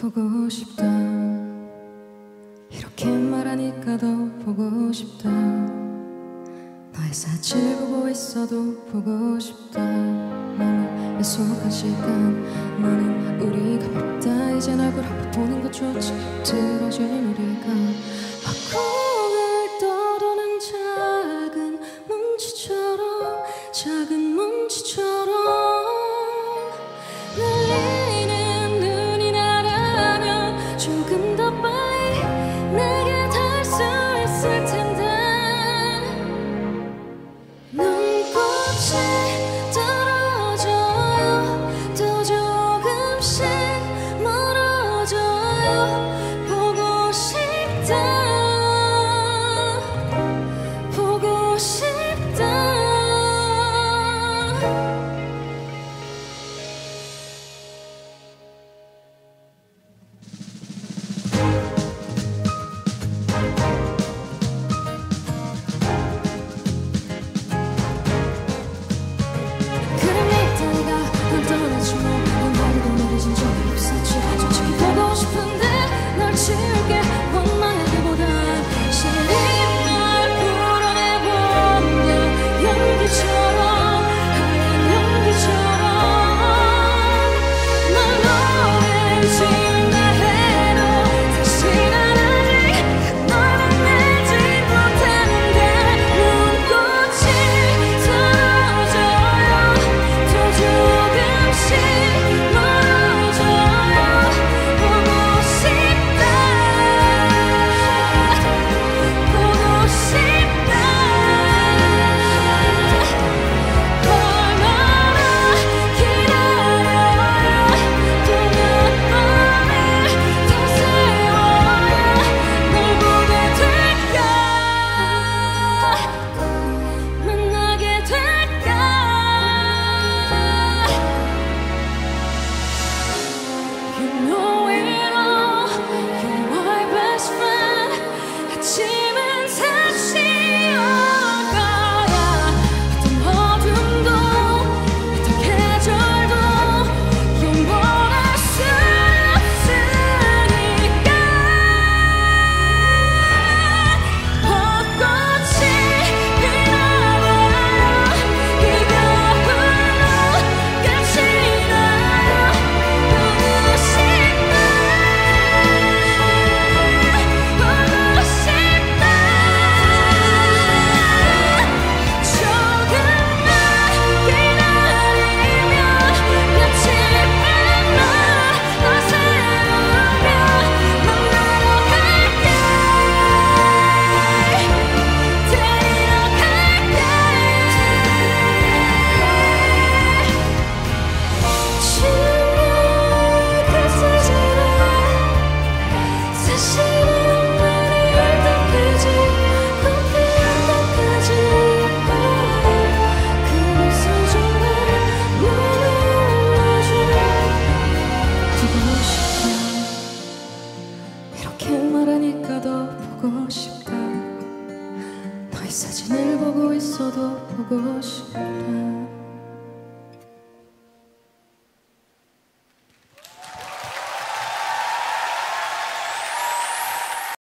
보고 싶다. 이렇게 말하니까 더 보고 싶다. 너의 사진을 보고 있어도 보고 싶다. 너무 약속한 시간, 너는 우리가 밉다. 이젠 얼굴 한번 보는 것조차 들어준 우리가 화공을 떠도는 작은 먼지처럼, 작은 먼지처럼 날리는 눈이 나라면 조금 더 빨리 내게 닿을 수 있을 텐데. 눈꽃이 떨어져요. 또 조금씩 멀어져요. 보고 싶다, 보고 싶다. 이렇게 말하니까 더 보고 싶다. 너의 사진을 보고 있어도 보고 싶다.